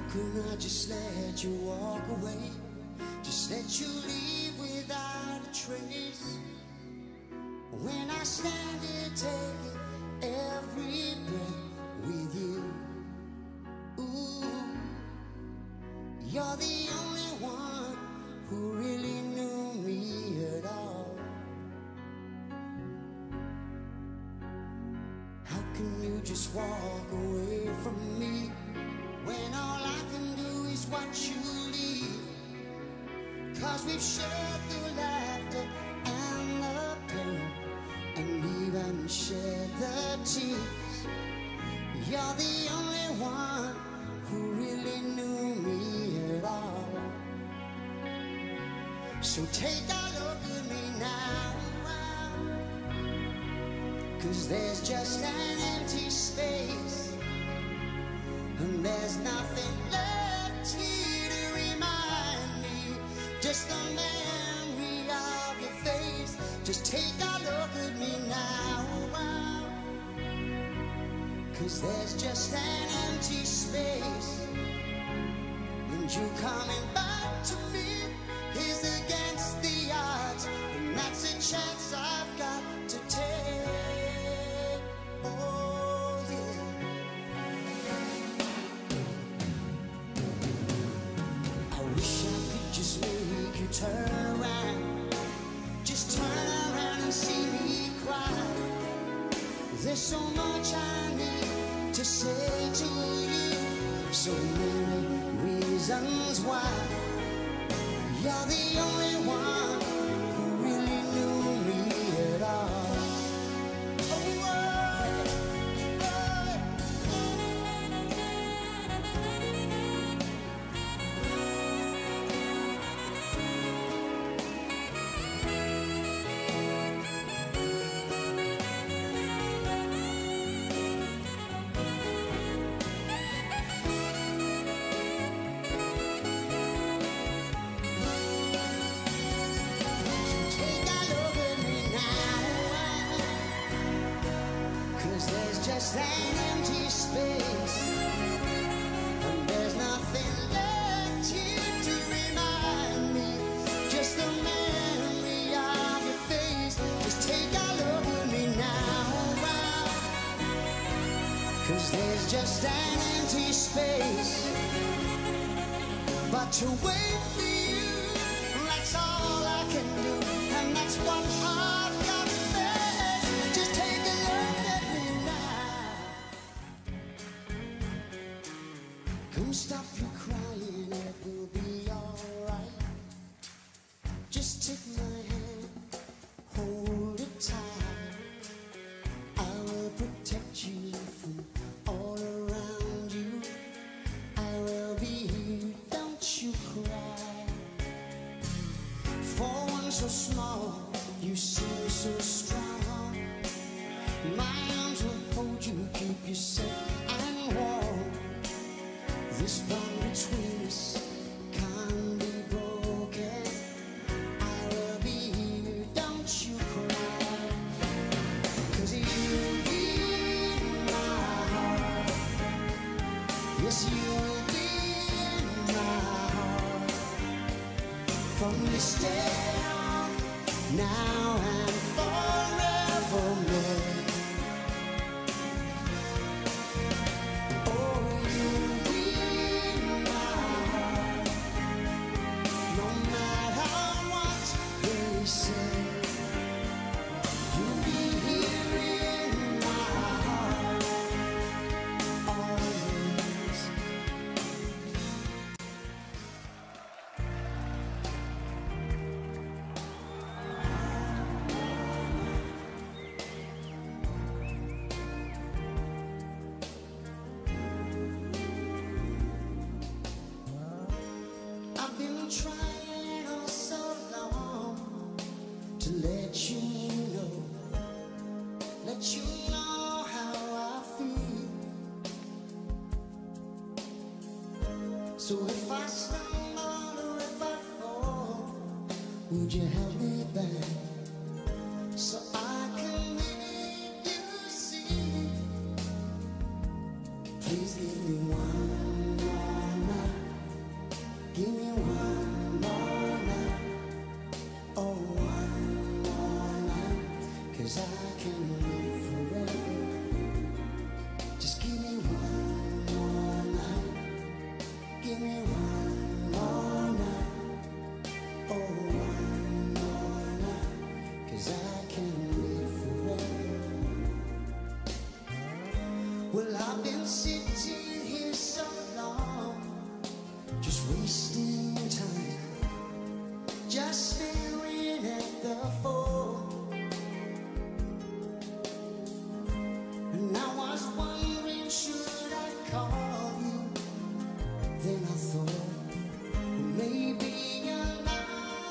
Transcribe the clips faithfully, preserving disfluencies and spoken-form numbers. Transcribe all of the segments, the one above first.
couldn't I just let you walk away? Just let you leave without a trace. When I stand here taking every breath with you, ooh, you're the only one who really knew me at all. How can you just walk away from me when all I can do is watch you leave? 'Cause we've shared the laughter and the pain, and even shared the tears. You're the only one who really knew me at all. So take a look at me now, 'cause there's just an empty space, and there's nothing left here to remind me, just the memory of your face. Just take a look at me now, 'cause there's just an empty space, and you coming back to me is against the odds, and that's a chance I've got to take. Oh yeah. I wish I could just make you turn around, just turn around and see me cry. There's so much I need to say to you, so many reasons why. You're the only one who really knew me at all. Oh, oh, oh. Just an empty space, and there's nothing left here to remind me, just the memory of your face. Just take a look at me now, 'cause there's just an empty space, but to wait for you, that's all I can do, and that's what I've got to face. Just take a look at me now. Come stop your crying, it will be alright. Just take my hand, hold it tight. I will protect you from all around you. I will be here, don't you cry. For one so small, you seem so strong. My arms will hold you, keep you safe and warm. This bond between us can't be broken. I will be here, don't you cry. 'Cause you'll be in my heart. Yes, you'll be in my heart. From this day on, now and forevermore. Trying all so long to let you know, let you know how I feel. So if I stumble or if I fall, would you help me back, so I can make you see? Please give me one more night. sitting here so long, just wasting time, just staring at the fall. And I was wondering, should I call you? Then I thought, maybe you're not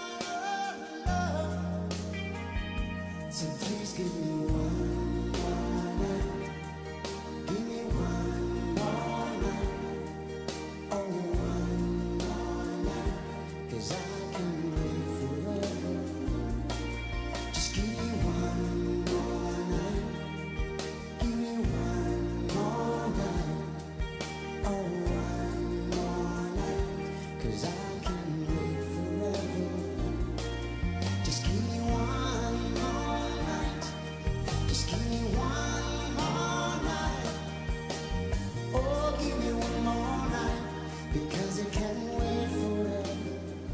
alone. So please give me one more night. Give me one more night. Oh, one more night. 'Cause I can't wait forever. Just give me one more night. Give me one more night. Oh, one more night. 'Cause I can't wait forever. Just give me one more night. Just give me one more night. Oh, give me one more night. Because I can't wait forever.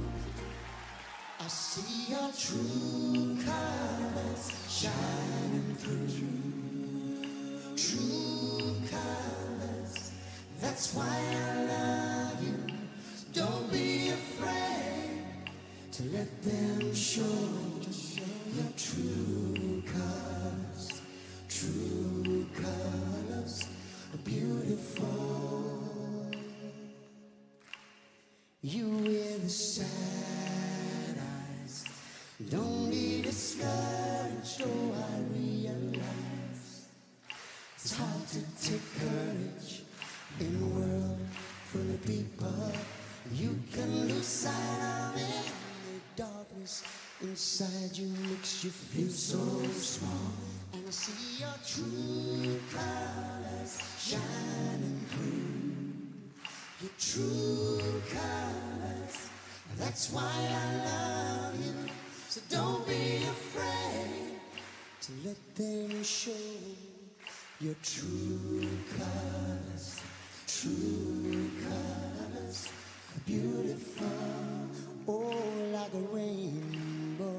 I see your true colors shining through. True colors. That's why I love you. Don't be afraid to let them show your true colors. True colors are beautiful. You wear the sad eyes. Don't be discouraged, oh, I realize it's hard to take courage in a world full of people. You can lose sight of it. The darkness inside you makes you feel so small. And I see your true colors shining through. Your true colors. That's why I love you. So don't be afraid to let them show your true colors. True colors are beautiful, oh, like a rainbow.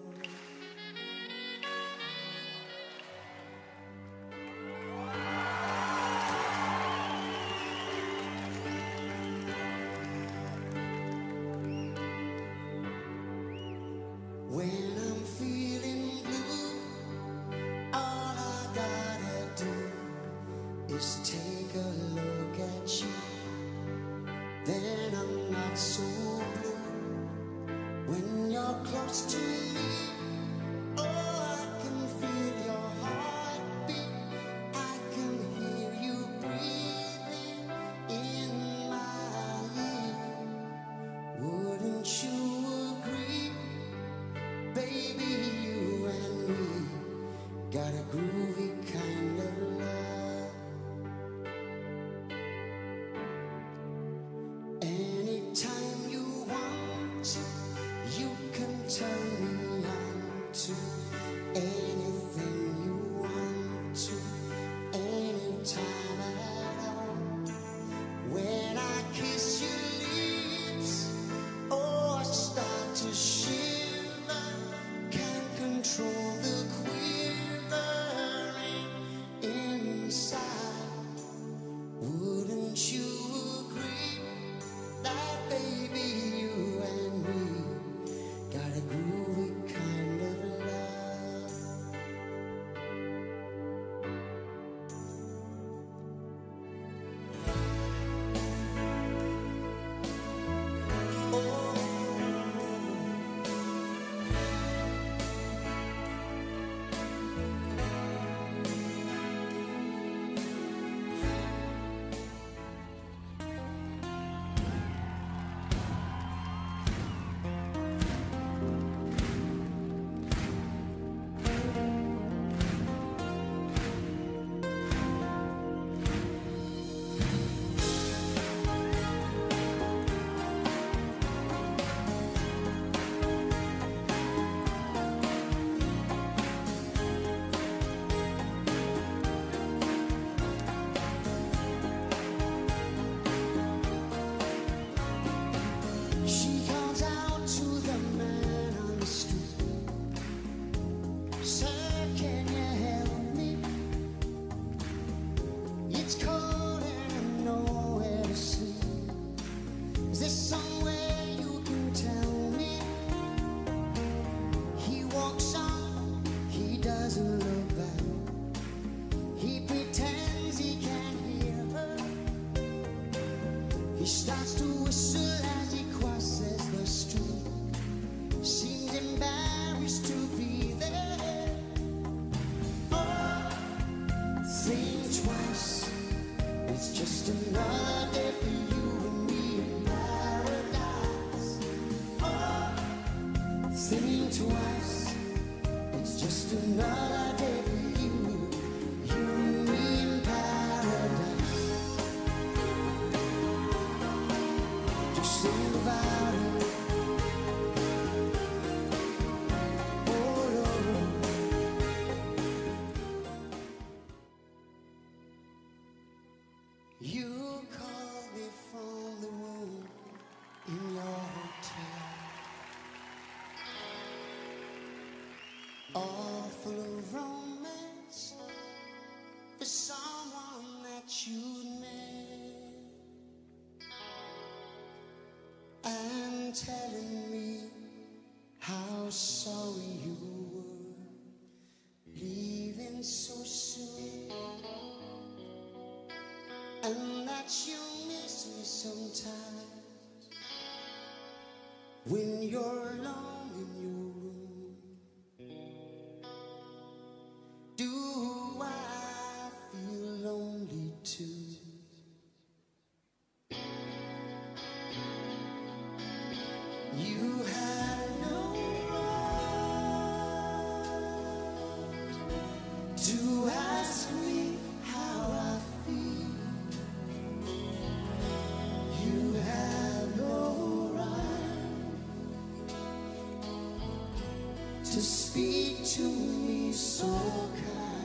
When I'm feeling blue, all I gotta do is take a look at you. Then I'm not so blue. When you're close to me, oh, I can feel your heartbeat. I can hear you breathing in my ear. Wouldn't you agree? Baby, you and me got a groovy kind of love. Anytime you want, you can turn me doesn't look back. He pretends he can't hear her. He starts to whistle as he crosses the street. Seems embarrassed to be there. Oh, think twice. It's just another day for you and me in paradise. Oh, think twice. It's just another day for you, you and me in paradise. Just think about it. Oh Lord. You called me from the room in your hotel, all full of romance for someone that you'd met, and telling me how sorry you were leaving so soon, and that you miss me sometimes when you're alone in your room. Do I feel lonely too? You had no right to ask me how I feel. You have no right to speak to me so kind.